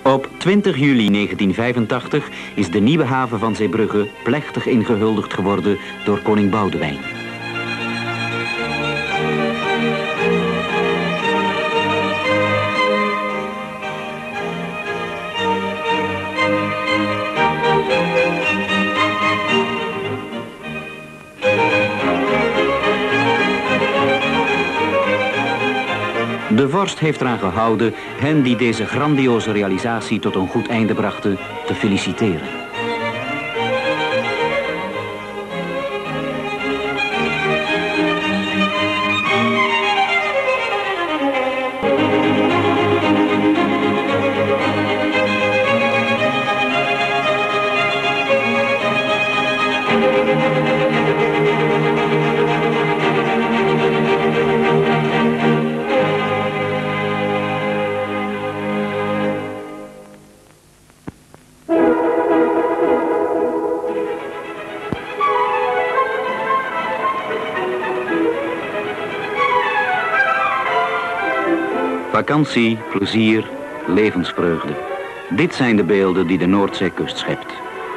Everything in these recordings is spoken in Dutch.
Op 20 juli 1985 is de nieuwe haven van Zeebrugge plechtig ingehuldigd geworden door koning Boudewijn. De vorst heeft eraan gehouden hen die deze grandioze realisatie tot een goed einde brachten te feliciteren. Vakantie, plezier, levensvreugde. Dit zijn de beelden die de Noordzeekust schept.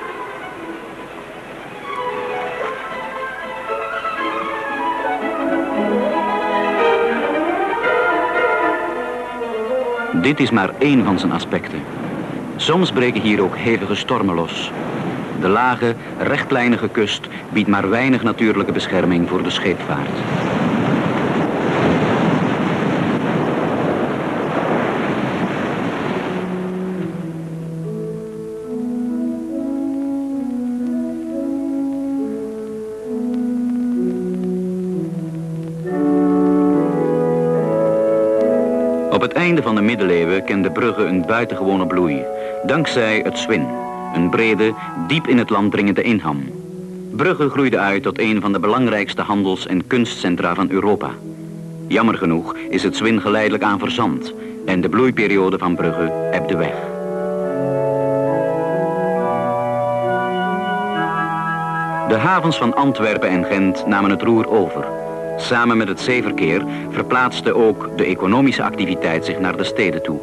Dit is maar één van zijn aspecten. Soms breken hier ook hevige stormen los. De lage, rechtlijnige kust biedt maar weinig natuurlijke bescherming voor de scheepvaart. Op het einde van de middeleeuwen kende Brugge een buitengewone bloei, dankzij het Zwin, een brede, diep in het land dringende inham. Brugge groeide uit tot een van de belangrijkste handels- en kunstcentra van Europa. Jammer genoeg is het Zwin geleidelijk aan verzand en de bloeiperiode van Brugge ebde weg. De havens van Antwerpen en Gent namen het roer over. Samen met het zeeverkeer verplaatste ook de economische activiteit zich naar de steden toe.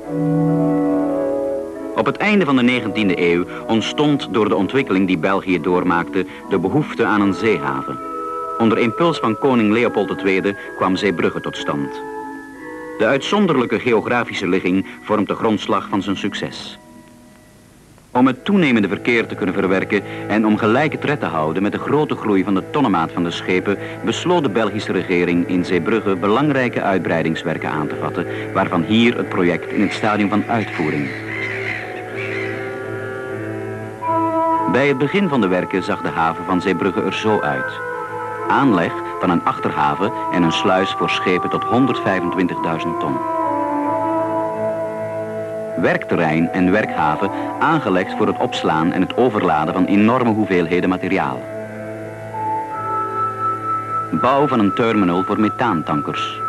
Op het einde van de 19e eeuw ontstond door de ontwikkeling die België doormaakte de behoefte aan een zeehaven. Onder impuls van koning Leopold II kwam Zeebrugge tot stand. De uitzonderlijke geografische ligging vormt de grondslag van zijn succes. Om het toenemende verkeer te kunnen verwerken en om gelijke tred te houden met de grote groei van de tonnenmaat van de schepen, besloot de Belgische regering in Zeebrugge belangrijke uitbreidingswerken aan te vatten, waarvan hier het project in het stadium van uitvoering. Bij het begin van de werken zag de haven van Zeebrugge er zo uit. Aanleg van een achterhaven en een sluis voor schepen tot 125.000 ton. Werkterrein en werkhaven aangelegd voor het opslaan en het overladen van enorme hoeveelheden materiaal. Bouw van een terminal voor methaantankers.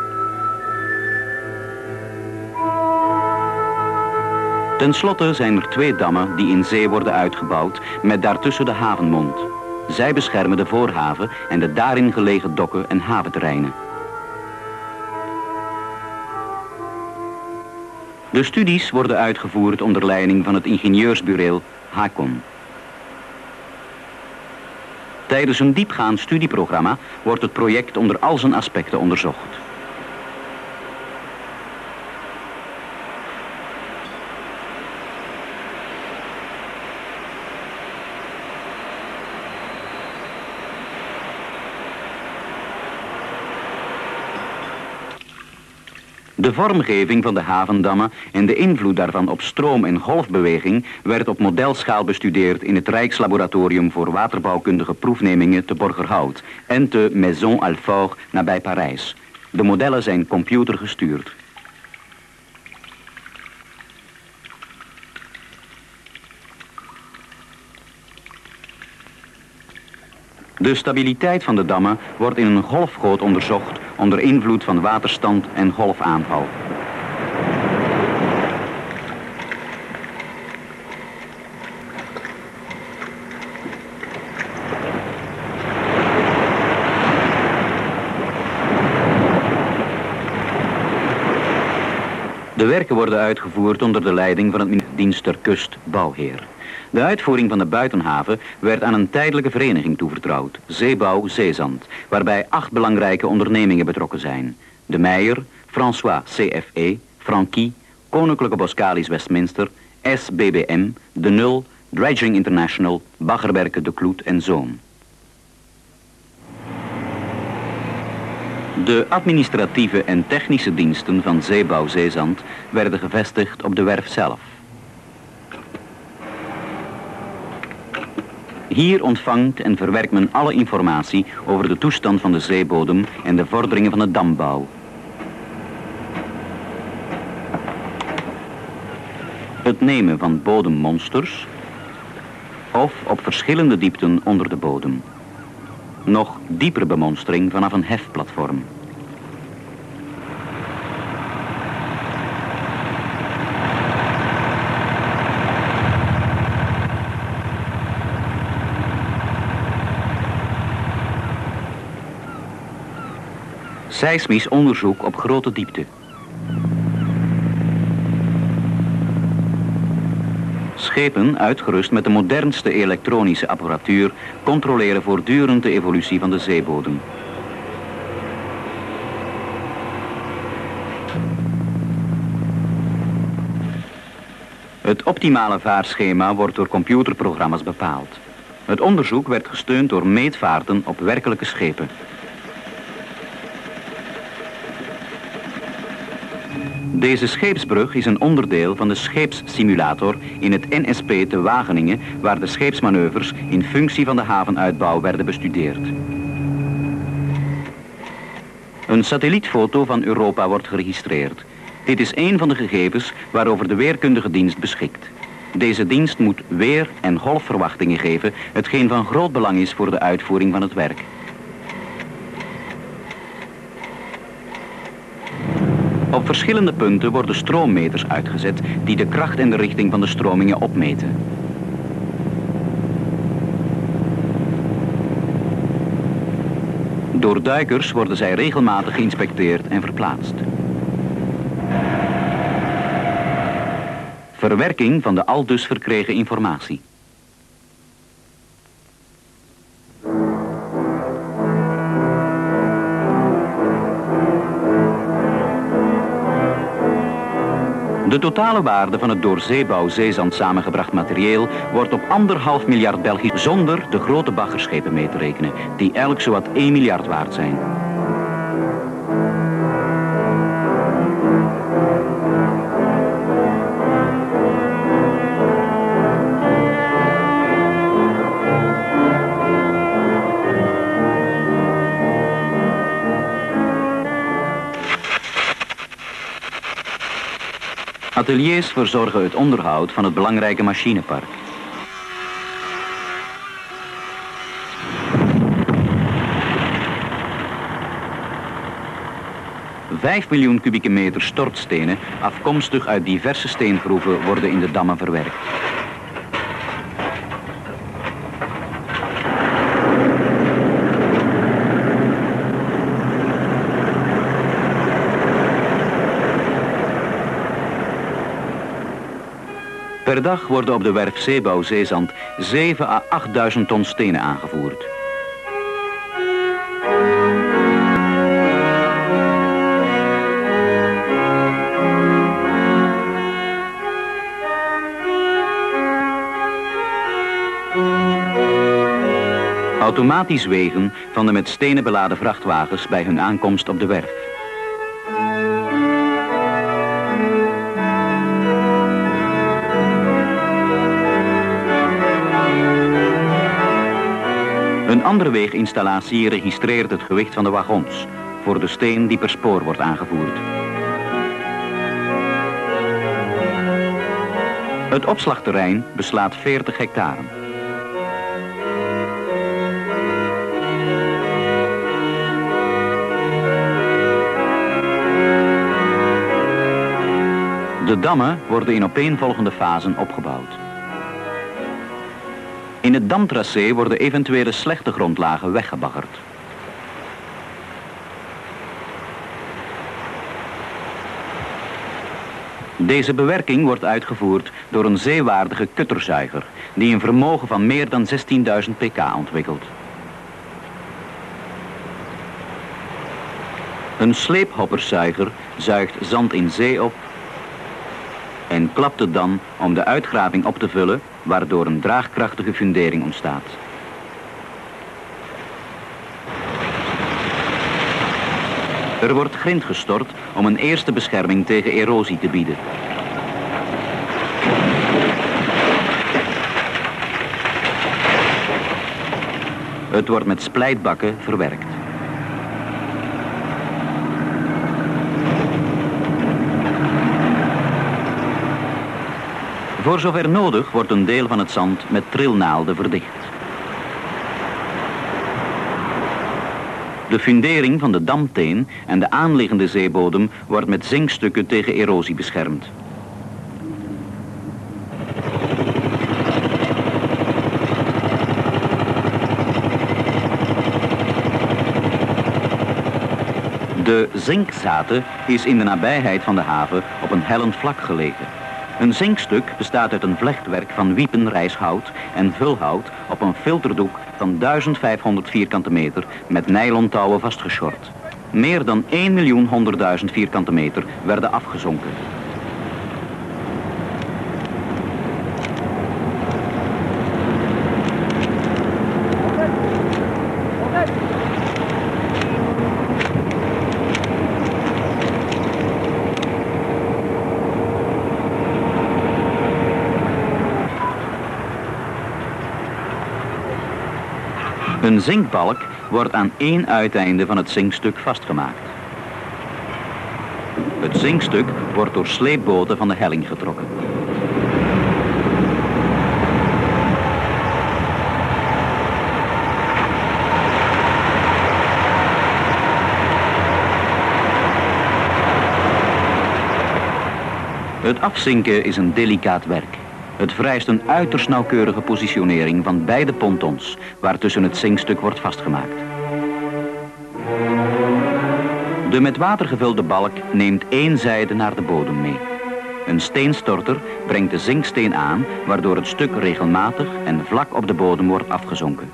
Ten slotte zijn er 2 dammen die in zee worden uitgebouwd met daartussen de havenmond. Zij beschermen de voorhaven en de daarin gelegen dokken en haventerreinen. De studies worden uitgevoerd onder leiding van het ingenieursbureau HACON. Tijdens een diepgaand studieprogramma wordt het project onder al zijn aspecten onderzocht. De vormgeving van de havendammen en de invloed daarvan op stroom- en golfbeweging werd op modelschaal bestudeerd in het Rijkslaboratorium voor waterbouwkundige proefnemingen te Borgerhout en te Maison Alfort nabij Parijs. De modellen zijn computergestuurd. De stabiliteit van de dammen wordt in een golfgoot onderzocht onder invloed van waterstand en golfaanval. De werken worden uitgevoerd onder de leiding van het dienst ter kust Bouwheer. De uitvoering van de buitenhaven werd aan een tijdelijke vereniging toevertrouwd, Zeebouw Zeezand, waarbij 8 belangrijke ondernemingen betrokken zijn. De Meijer, François CFE, Franqui, Koninklijke Boskalis Westminster, SBBM, De Nul, Dredging International, Baggerwerken De Kloet en Zoon. De administratieve en technische diensten van Zeebouw Zeezand werden gevestigd op de werf zelf. Hier ontvangt en verwerkt men alle informatie over de toestand van de zeebodem en de vorderingen van de dambouw. Het nemen van bodemmonsters of op verschillende diepten onder de bodem. Nog diepere bemonstering vanaf een hefplatform. Seismisch onderzoek op grote diepte. Schepen, uitgerust met de modernste elektronische apparatuur, controleren voortdurend de evolutie van de zeebodem. Het optimale vaarschema wordt door computerprogramma's bepaald. Het onderzoek werd gesteund door meetvaarten op werkelijke schepen. Deze scheepsbrug is een onderdeel van de scheepssimulator in het NSP te Wageningen, waar de scheepsmanoeuvres in functie van de havenuitbouw werden bestudeerd. Een satellietfoto van Europa wordt geregistreerd. Dit is een van de gegevens waarover de weerkundige dienst beschikt. Deze dienst moet weer- en golfverwachtingen geven, hetgeen van groot belang is voor de uitvoering van het werk. Op verschillende punten worden stroommeters uitgezet die de kracht en de richting van de stromingen opmeten. Door duikers worden zij regelmatig geïnspecteerd en verplaatst. Verwerking van de aldus verkregen informatie. De totale waarde van het door Zeebouw Zeezand samengebracht materieel wordt op 1,5 miljard Belgisch zonder de grote baggerschepen mee te rekenen, die elk zowat 1 miljard waard zijn. Ateliers verzorgen het onderhoud van het belangrijke machinepark. $5 miljoen kubieke meter stortstenen, afkomstig uit diverse steengroeven, worden in de dammen verwerkt. Per dag worden op de werf Zeebouw Zeezand 7.000 à 8.000 ton stenen aangevoerd. Automatisch wegen van de met stenen beladen vrachtwagens bij hun aankomst op de werf. Een andere weeginstallatie registreert het gewicht van de wagons voor de steen die per spoor wordt aangevoerd. Het opslagterrein beslaat 40 hectare. De dammen worden in opeenvolgende fasen opgebouwd. In het damtracé worden eventuele slechte grondlagen weggebaggerd. Deze bewerking wordt uitgevoerd door een zeewaardige kutterzuiger die een vermogen van meer dan 16.000 pk ontwikkelt. Een sleephopperszuiger zuigt zand in zee op en klapt het dan om de uitgraving op te vullen, waardoor een draagkrachtige fundering ontstaat. Er wordt grind gestort om een eerste bescherming tegen erosie te bieden. Het wordt met splijtbakken verwerkt. Voor zover nodig wordt een deel van het zand met trilnaalden verdicht. De fundering van de damteen en de aanliggende zeebodem wordt met zinkstukken tegen erosie beschermd. De zinkzate is in de nabijheid van de haven op een hellend vlak gelegen. Een zinkstuk bestaat uit een vlechtwerk van wiepenrijshout en vulhout op een filterdoek van 1500 vierkante meter met nylontouwen vastgeschort. Meer dan 1.100.000 vierkante meter werden afgezonken. Een zinkbalk wordt aan één uiteinde van het zinkstuk vastgemaakt. Het zinkstuk wordt door sleepboten van de helling getrokken. Het afzinken is een delicaat werk. Het vereist een uiterst nauwkeurige positionering van beide pontons, waartussen het zinkstuk wordt vastgemaakt. De met water gevulde balk neemt één zijde naar de bodem mee. Een steenstorter brengt de zinksteen aan, waardoor het stuk regelmatig en vlak op de bodem wordt afgezonken.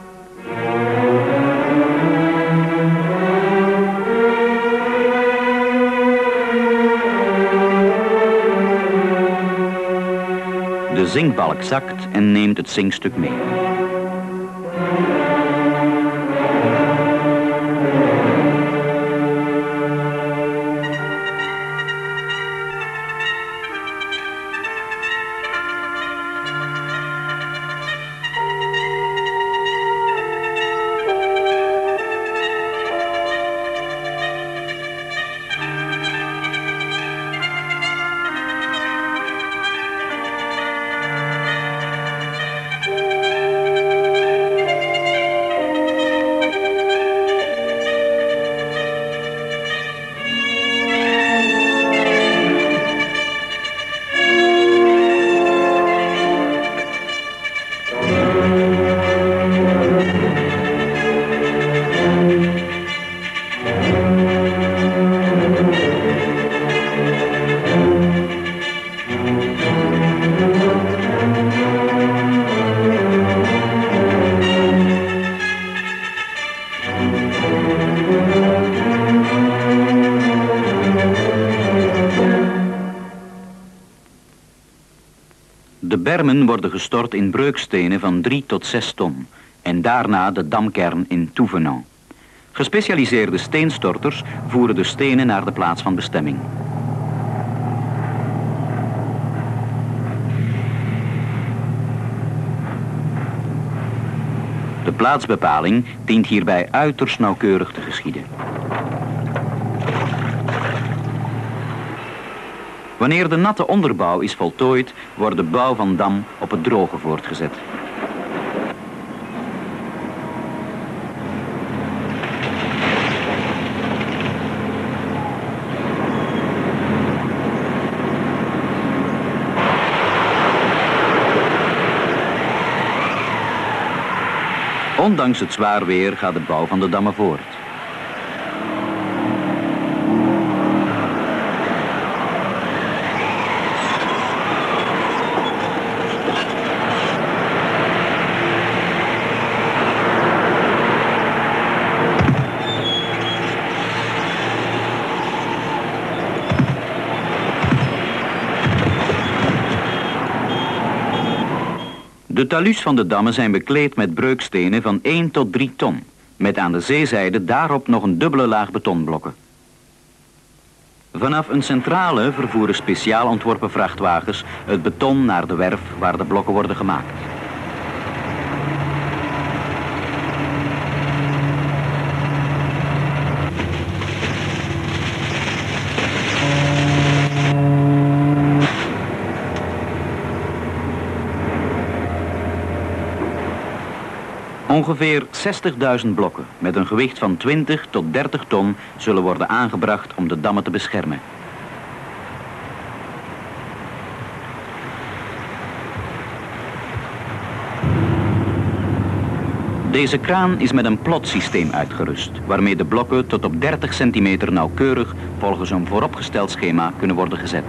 De zinkbalk zakt en neemt het zinkstuk mee. De bermen worden gestort in breukstenen van 3 tot 6 ton en daarna de damkern in Touvenant. Gespecialiseerde steenstorters voeren de stenen naar de plaats van bestemming. De plaatsbepaling dient hierbij uiterst nauwkeurig te geschieden. Wanneer de natte onderbouw is voltooid, wordt de bouw van dam op het droge voortgezet. Ondanks het zwaar weer gaat de bouw van de dammen voort. De talus van de dammen zijn bekleed met breukstenen van 1 tot 3 ton, met aan de zeezijde daarop nog een dubbele laag betonblokken. Vanaf een centrale vervoeren speciaal ontworpen vrachtwagens het beton naar de werf waar de blokken worden gemaakt. Ongeveer 60.000 blokken met een gewicht van 20 tot 30 ton zullen worden aangebracht om de dammen te beschermen. Deze kraan is met een plotsysteem uitgerust, waarmee de blokken tot op 30 centimeter nauwkeurig volgens een vooropgesteld schema kunnen worden gezet.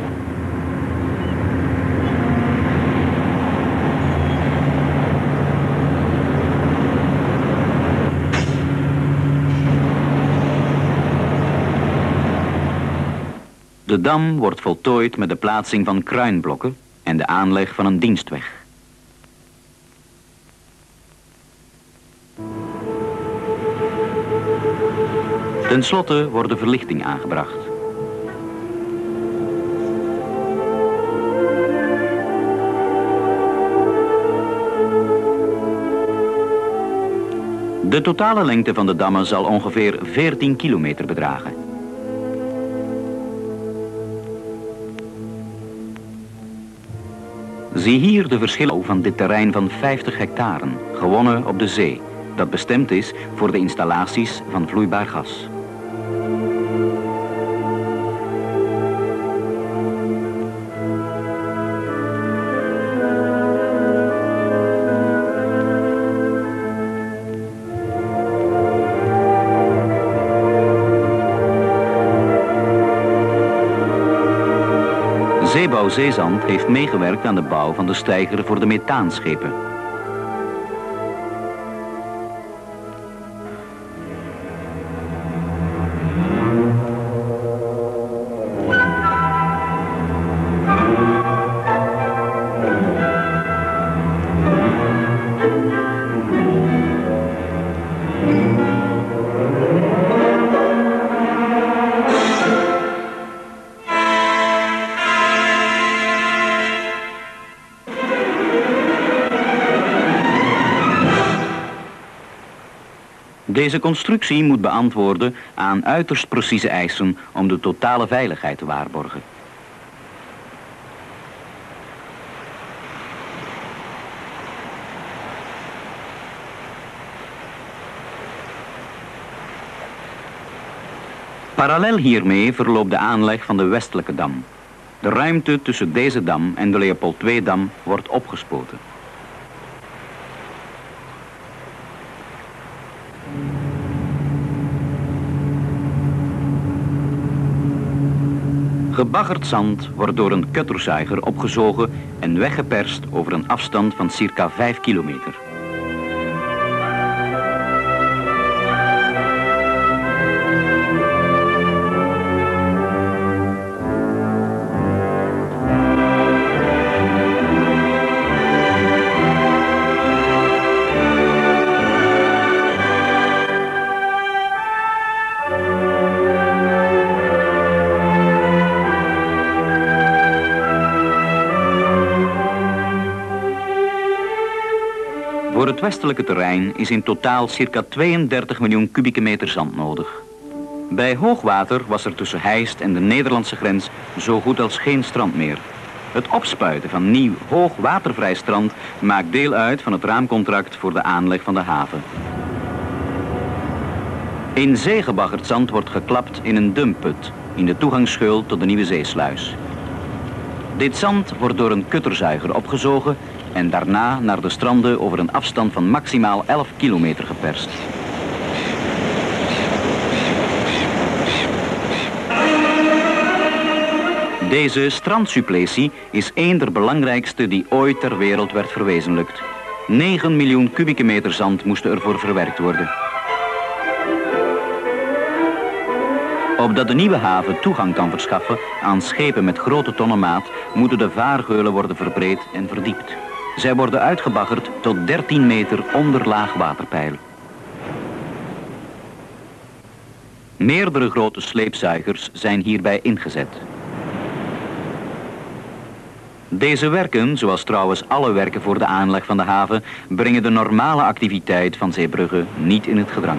De dam wordt voltooid met de plaatsing van kruinblokken en de aanleg van een dienstweg. Ten slotte wordt de verlichting aangebracht. De totale lengte van de dammen zal ongeveer 14 kilometer bedragen. Zie hier de verschillen van dit terrein van 50 hectare, gewonnen op de zee, dat bestemd is voor de installaties van vloeibaar gas. Zeebouw Zeezand heeft meegewerkt aan de bouw van de steiger voor de methaanschepen. Deze constructie moet beantwoorden aan uiterst precieze eisen om de totale veiligheid te waarborgen. Parallel hiermee verloopt de aanleg van de westelijke dam. De ruimte tussen deze dam en de Leopold II-dam wordt opgespoten. Gebaggerd zand wordt door een kutterzuiger opgezogen en weggeperst over een afstand van circa 5 kilometer. Voor het westelijke terrein is in totaal circa 32 miljoen kubieke meter zand nodig. Bij hoogwater was er tussen Heist en de Nederlandse grens zo goed als geen strand meer. Het opspuiten van nieuw hoogwatervrij strand maakt deel uit van het raamcontract voor de aanleg van de haven. In zee gebaggerd zand wordt geklapt in een dumpput in de toegangsscheul tot de nieuwe zeesluis. Dit zand wordt door een kutterzuiger opgezogen en daarna naar de stranden over een afstand van maximaal 11 kilometer geperst. Deze strandsuppletie is een der belangrijkste die ooit ter wereld werd verwezenlijkt. 9 miljoen kubieke meter zand moesten ervoor verwerkt worden. Opdat de nieuwe haven toegang kan verschaffen aan schepen met grote tonnenmaat, moeten de vaargeulen worden verbreed en verdiept. Zij worden uitgebaggerd tot 13 meter onder laag waterpeil. Meerdere grote sleepzuigers zijn hierbij ingezet. Deze werken, zoals trouwens alle werken voor de aanleg van de haven, brengen de normale activiteit van Zeebrugge niet in het gedrang.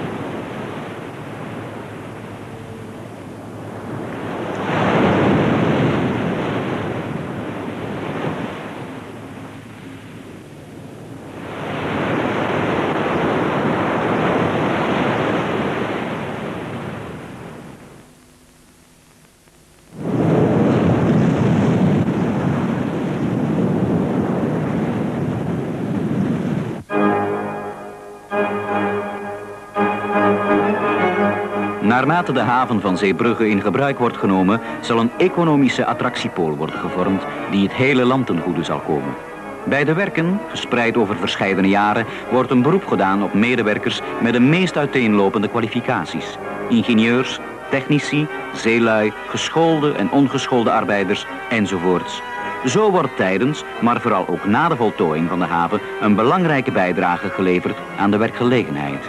Naarmate de haven van Zeebrugge in gebruik wordt genomen, zal een economische attractiepool worden gevormd die het hele land ten goede zal komen. Bij de werken, gespreid over verscheidene jaren, wordt een beroep gedaan op medewerkers met de meest uiteenlopende kwalificaties. Ingenieurs, technici, zeelui, geschoolde en ongeschoolde arbeiders enzovoorts. Zo wordt tijdens, maar vooral ook na de voltooiing van de haven een belangrijke bijdrage geleverd aan de werkgelegenheid.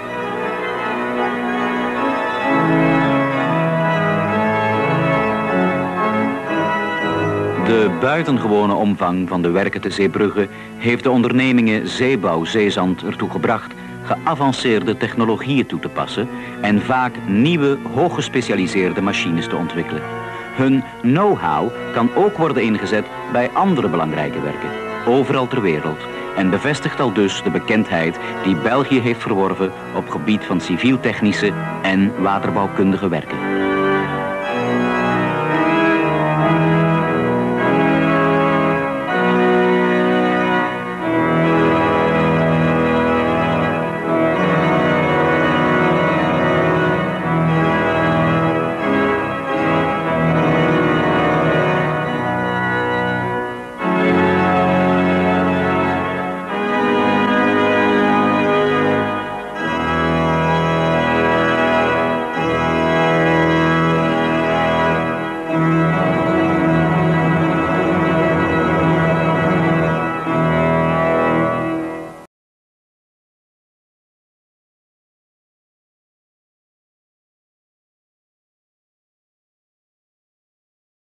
De buitengewone omvang van de werken te Zeebrugge heeft de ondernemingen Zeebouw Zeezand ertoe gebracht geavanceerde technologieën toe te passen en vaak nieuwe, hooggespecialiseerde machines te ontwikkelen. Hun know-how kan ook worden ingezet bij andere belangrijke werken, overal ter wereld, en bevestigt al dus de bekendheid die België heeft verworven op gebied van civiel-technische en waterbouwkundige werken.